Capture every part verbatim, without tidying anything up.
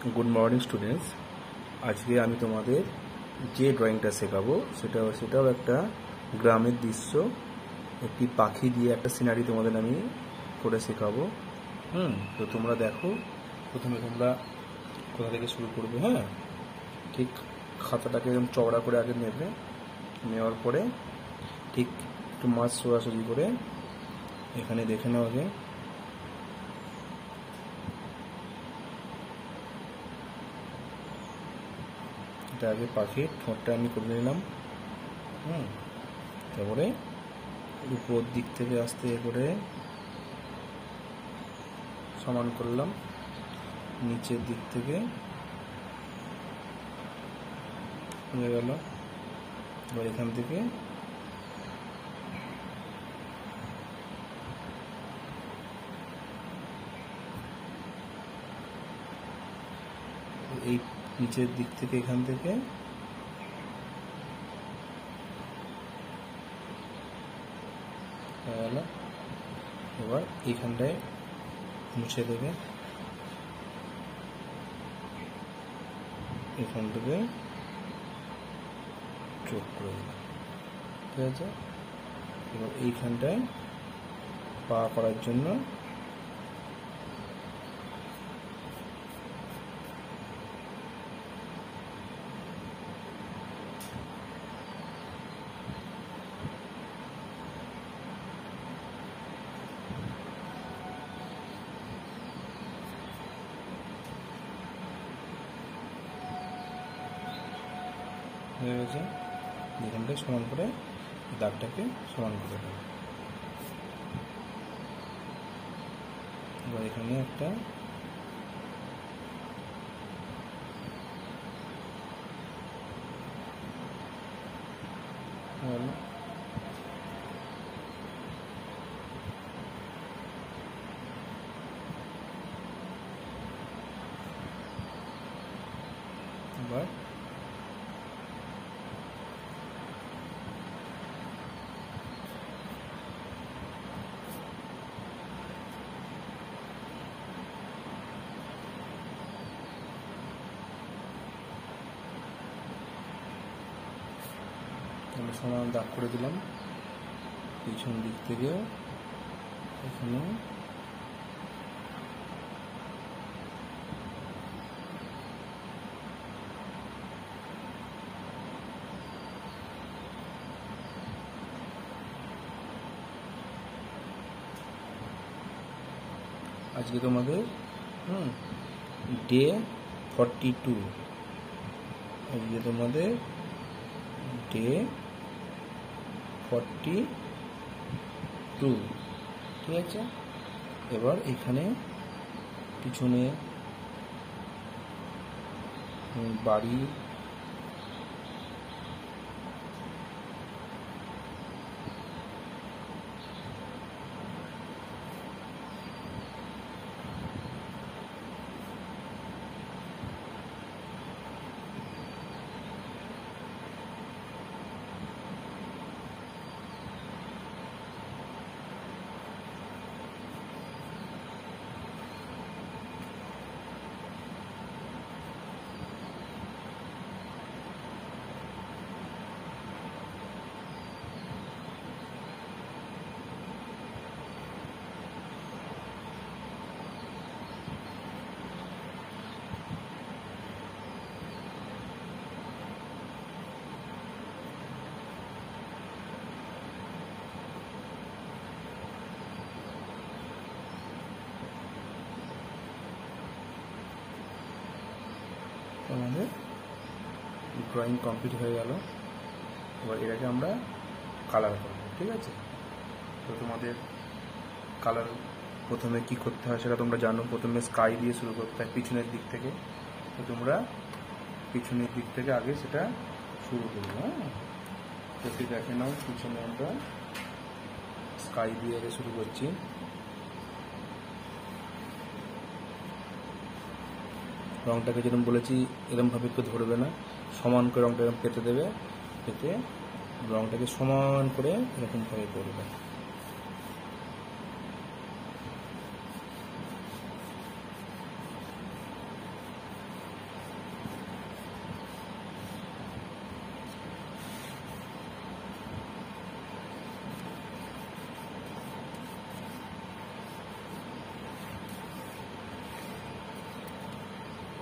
Good morning students. आज के आमी तोमादेर जे ड्रयिंगटा शेखाबो सेटा सेटाও একটা গ্রামের দৃশ্য, একটি পাখি দিয়ে একটা সিনারি তোমাদের আমি করে শেখাবো। হুম তো তোমরা দেখো, প্রথমে তোমরা কোথা থেকে শুরু করবে। হ্যাঁ, ঠিক খাতাটাকে এরকম চওড়া করে আগে নেবে, নেওয়ার পরে ঠিক একটু মাছ সোজাসুজি করে এখানে দেখে নাও আগে। এটা আগে পাখির ঠোঁটটা আমি করে নিলাম। হুম তারপরে উপর দিক থেকে আস্তে করে সমান করলাম, নিচের দিক থেকে হয়ে গেল। এবার এখান থেকে এই নিচের দিক থেকে এখান থেকে হয়ে গেল। এবার এইখানটায় মুছে দেবে, এখান থেকে চোখ করে দেবে। ঠিক আছে, এবার এইখানটায় পা করার জন্য হয়ে গেছে। এখানটায় সমান করে দাগটাকে সমান করে দেবো। এবার এখানে একটা এবার আমরা সমান দাগ করে দিলাম পিছন দিক থেকে। এখানে আজকে তোমাদের হুম ডে ফর্টি টু আজকে তোমাদের ডে ফর্টি টু ঠিক আছে। এবার এখানে পিছনে বাড়ি আমাদের ড্রয়িং কমপ্লিট হয়ে গেল। এবার এটাকে আমরা কালার করব। ঠিক আছে, তো তোমাদের কালার প্রথমে কি করতে হয় সেটা তোমরা জানো। প্রথমে স্কাই দিয়ে শুরু করতে হয় পিছনের দিক থেকে। তো তোমরা পিছনের দিক থেকে আগে সেটা শুরু করবো। হ্যাঁ, তো ঠিক দেখে নাও, পিছনে আমরা স্কাই দিয়ে আগে শুরু করছি। রংটাকে যেরকম বলেছি এরকমভাবে একটু ধরবে না, সমান করে রংটা এরকম পেতে দেবে, পেতে রংটাকে সমান করে এরকমভাবে করবে।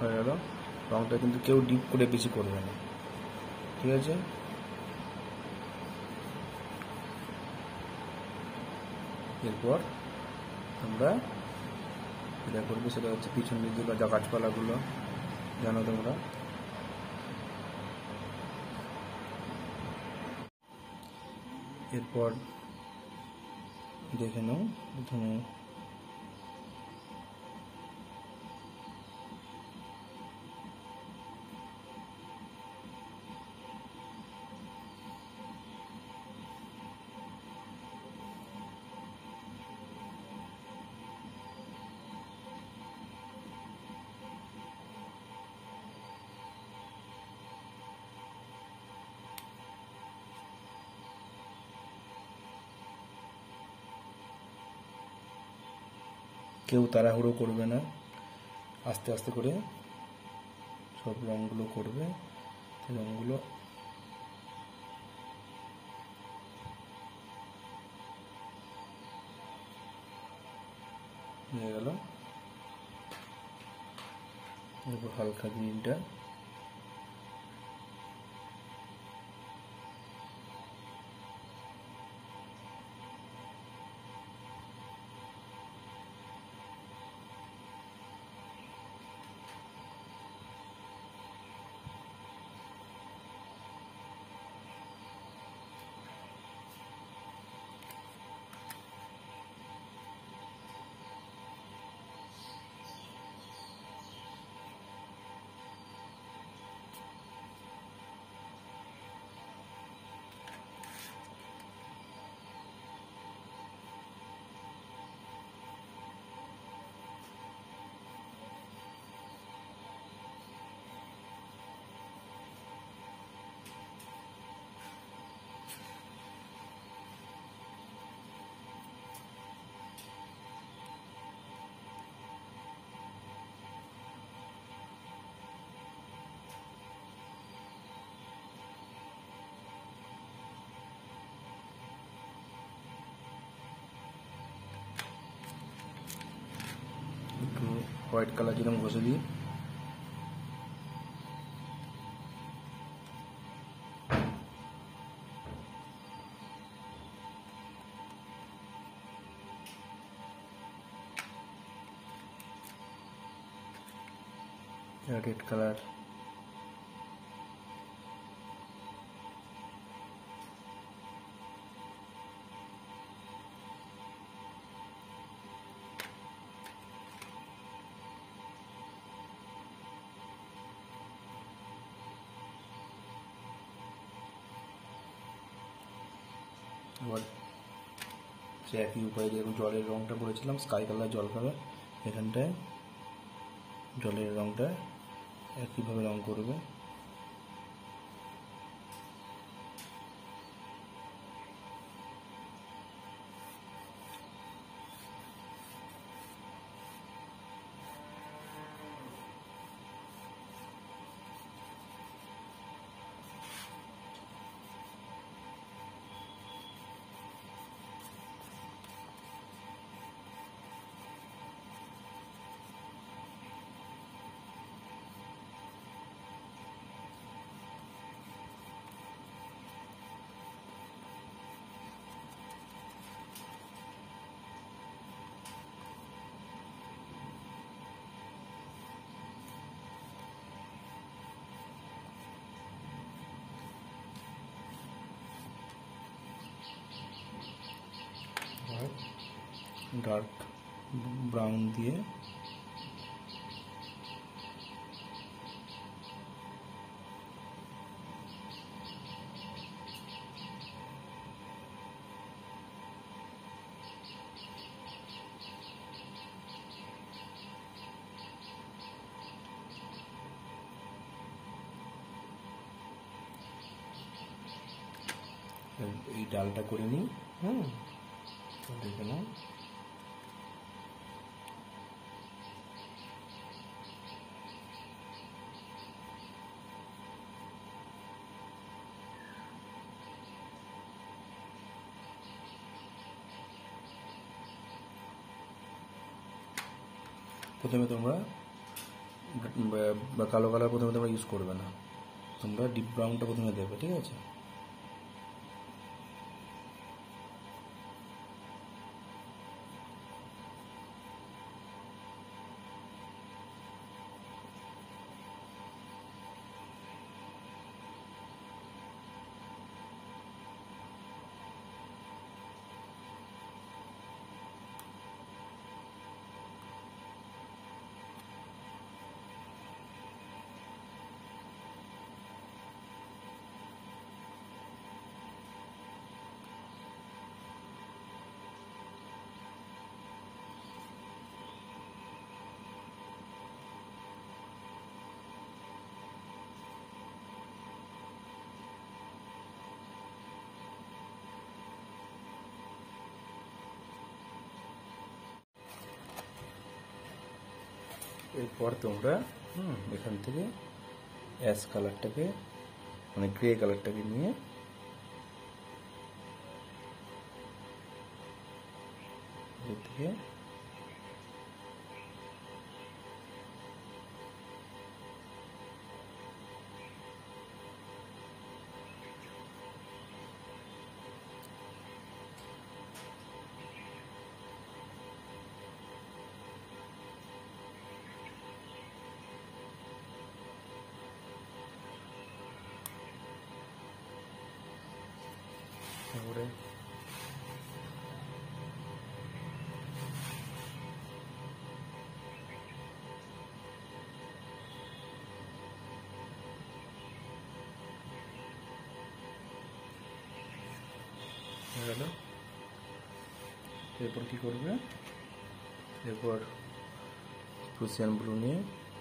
হয়ে গেল। রঙটা কিন্তু কেউ ডিপ করে বেশি করবে না, ঠিক আছে? এরপর আমরা যেটা করবো সেটা হচ্ছে পিছন দিকে যা গাছপালাগুলো জানো তোমরা, এরপর দেখে নাও প্রথমে কেউ তাড়াহুড়ো করবে না, আস্তে আস্তে করে সব রঙগুলো করবে। রঙগুলো হয়ে গেল। এরপর হালকা গ্রিনটা, একটু হোয়াইট কালার যেরকম ঘষে দিই। রেড কালার, এবার সে একই উপায়ে যেরকম জলের রঙটা করেছিলাম স্কাই কালার জল কালার, এখানটায় জলের রঙটা একইভাবে রং করবে। ডার্ক ব্রাউন দিয়ে এই ডালটা করে নিই। হুম, দেখে নাও। প্রথমে তোমরা কালো কালার প্রথমে তোমরা ইউজ করবে না, তোমরা ডিপ ব্রাউনটা প্রথমে দেবে, ঠিক আছে? এরপর তোমরা হুম এখান থেকে অ্যাশ কালারটাকে মানে গ্রে কালারটাকে নিয়ে এর থেকে তারপরে গেল। এরপর কি করবে, এরপর প্রুসিয়ান ব্লু নিয়ে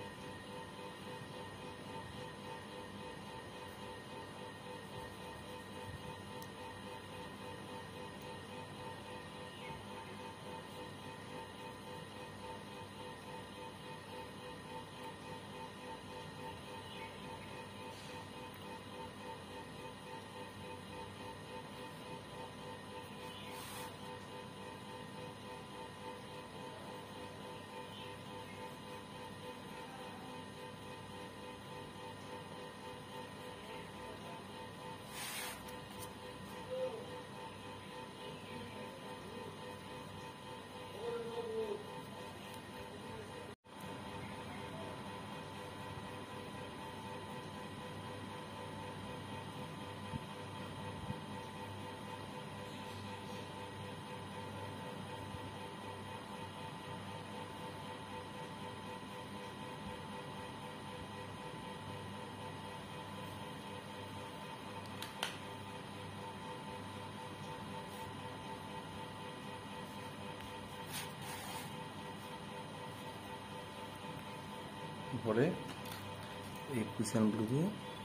পরে এই প্রুসিয়ান ব্লু দিয়ে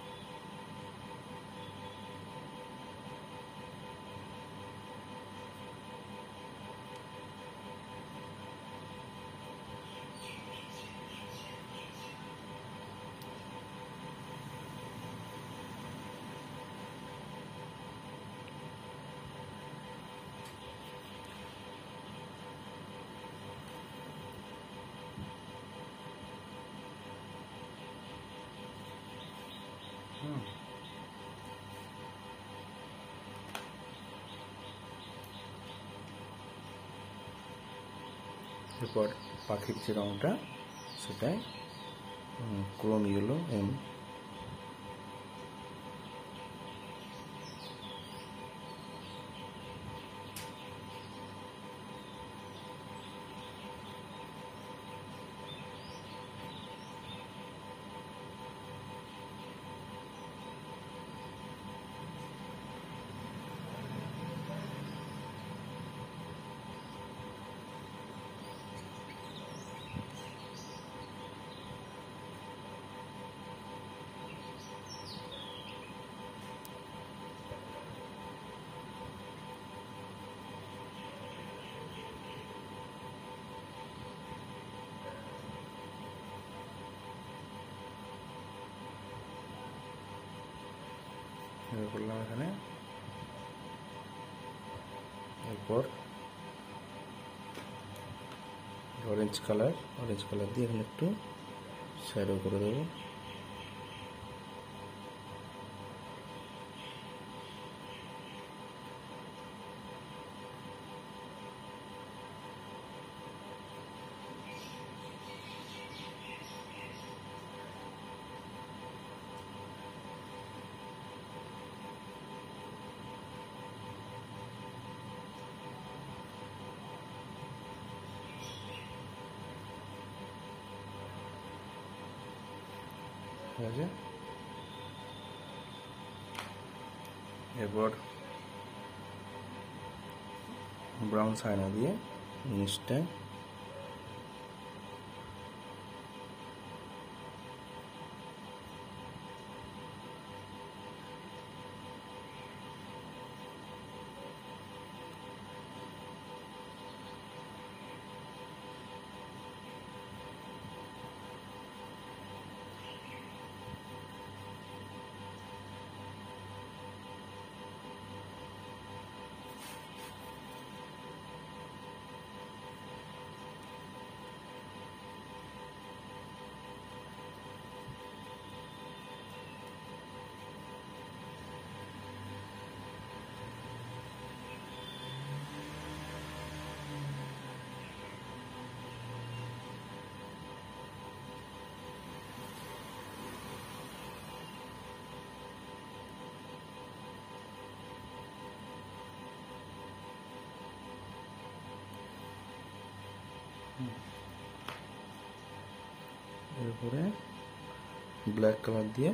হুম এরপর পাখির যে রঙটা সেটাই ক্রোম ইয়েলো এম করলাম এখানে। এরপর অরেঞ্জ কালার অরেঞ্জ কালার দিয়ে এখানে একটু শ্যাডো করে দেবো। ঠিক আছে, এরপর ব্রাউন সাইনা দিয়ে নিচটায় এরপরে ব্ল্যাক কালার দিয়ে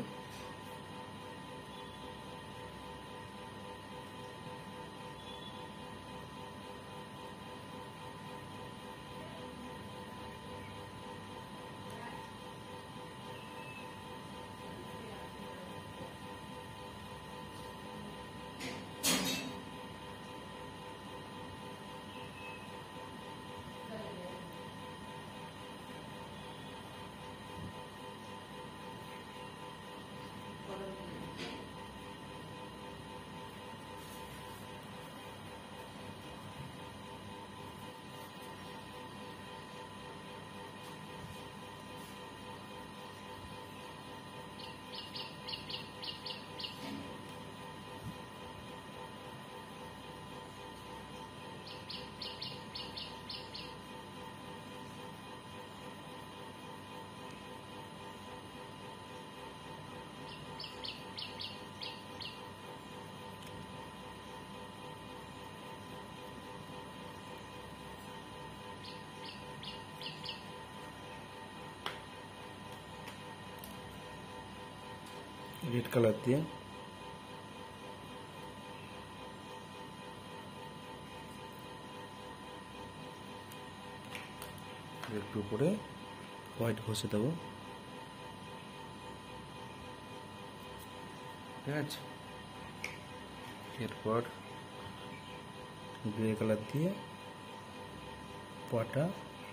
রেড কালার দিয়ে একটু উপরে হোয়াইট ঘষে দেবো। ঠিক আছে, এরপর গ্রে কালার দিয়ে পাটা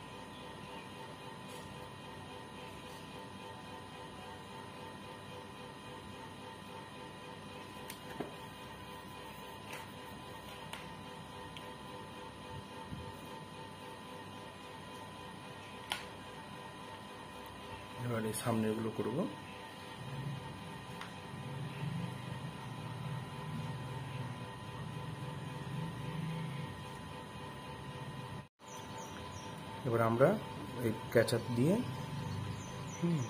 এবার এই সামনেগুলো করবো। এবার আমরা এই ক্যাচআপ দিয়ে হুম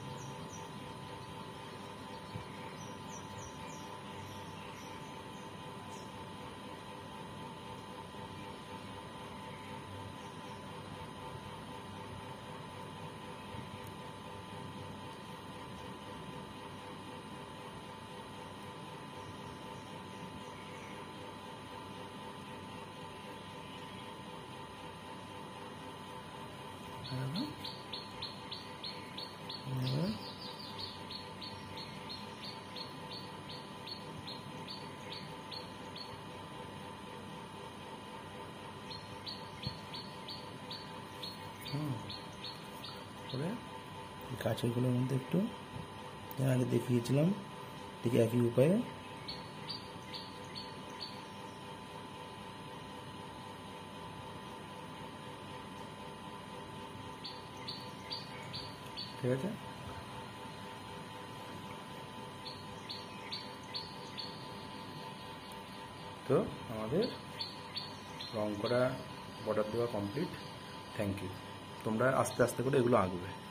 করে গাছেরগুলোর মধ্যে একটু আগে দেখিয়েছিলাম ঠিক একই উপায়ে ঠিক আছে। তো আমাদের রং করা বর্ডার দেওয়া কমপ্লিট। Thank you. তোমরা আস্তে আস্তে করে এগুলো আঁকবে।